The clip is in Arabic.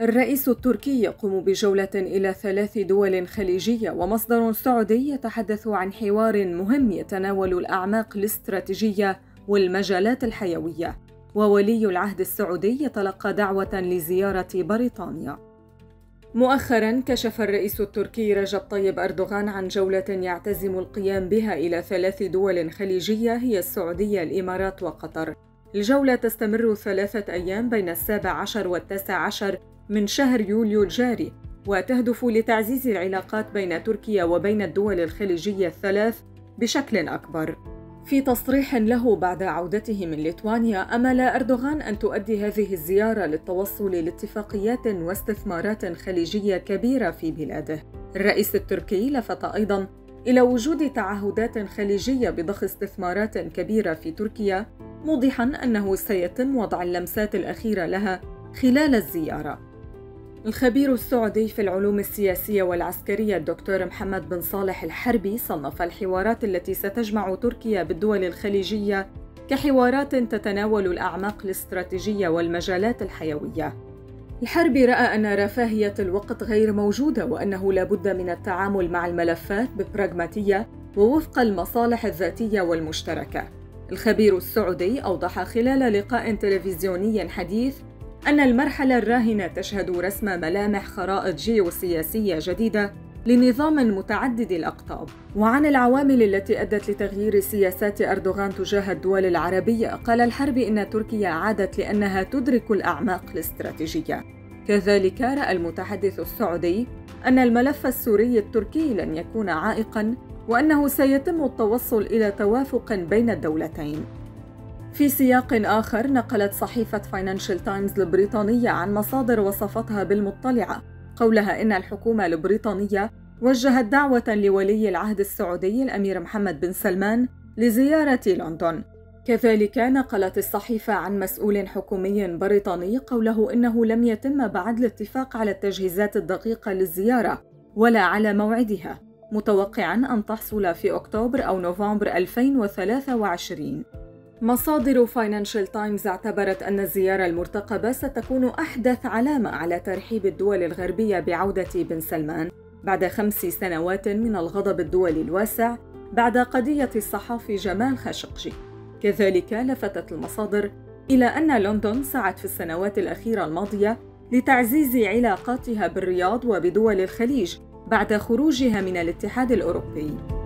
الرئيس التركي يقوم بجولة إلى 3 دول خليجية، ومصدر سعودي يتحدث عن حوار مهم يتناول الأعماق الاستراتيجية والمجالات الحيوية. وولي العهد السعودي يتلقى دعوة لزيارة بريطانيا. مؤخراً كشف الرئيس التركي رجب طيب أردوغان عن جولة يعتزم القيام بها إلى 3 دول خليجية هي السعودية، الإمارات وقطر. الجولة تستمر 3 أيام بين 17 و19 من شهر يوليو الجاري، وتهدف لتعزيز العلاقات بين تركيا وبين الدول الخليجية الثلاث بشكل أكبر. في تصريح له بعد عودته من ليتوانيا، أمل أردوغان أن تؤدي هذه الزيارة للتوصل لاتفاقيات واستثمارات خليجية كبيرة في بلاده. الرئيس التركي لفت أيضاً إلى وجود تعهدات خليجية بضخ استثمارات كبيرة في تركيا، موضحاً أنه سيتم وضع اللمسات الأخيرة لها خلال الزيارة. الخبير السعودي في العلوم السياسية والعسكرية الدكتور محمد بن صالح الحربي صنف الحوارات التي ستجمع تركيا بالدول الخليجية كحوارات تتناول الأعماق الاستراتيجية والمجالات الحيوية. الحربي رأى أن رفاهية الوقت غير موجودة، وأنه لا بد من التعامل مع الملفات ببراغماتية ووفق المصالح الذاتية والمشتركة. الخبير السعودي أوضح خلال لقاء تلفزيوني حديث أن المرحلة الراهنة تشهد رسم ملامح خرائط جيوسياسية جديدة لنظام متعدد الأقطاب. وعن العوامل التي أدت لتغيير سياسات أردوغان تجاه الدول العربية، قال الحربي إن تركيا عادت لأنها تدرك الأعماق الاستراتيجية. كذلك رأى المتحدث السعودي أن الملف السوري التركي لن يكون عائقاً، وأنه سيتم التوصل إلى توافق بين الدولتين. في سياق آخر، نقلت صحيفة فاينانشال تايمز البريطانية عن مصادر وصفتها بالمطلعة قولها إن الحكومة البريطانية وجهت دعوة لولي العهد السعودي الأمير محمد بن سلمان لزيارة لندن. كذلك نقلت الصحيفة عن مسؤول حكومي بريطاني قوله إنه لم يتم بعد الاتفاق على التجهيزات الدقيقة للزيارة ولا على موعدها، متوقعاً أن تحصل في أكتوبر أو نوفمبر 2023. مصادر فاينانشال تايمز اعتبرت أن الزيارة المرتقبة ستكون أحدث علامة على ترحيب الدول الغربية بعودة بن سلمان بعد 5 سنوات من الغضب الدولي الواسع بعد قضية الصحافي جمال خاشقجي. كذلك لفتت المصادر إلى أن لندن سعت في السنوات الأخيرة الماضية لتعزيز علاقاتها بالرياض وبدول الخليج بعد خروجها من الاتحاد الأوروبي.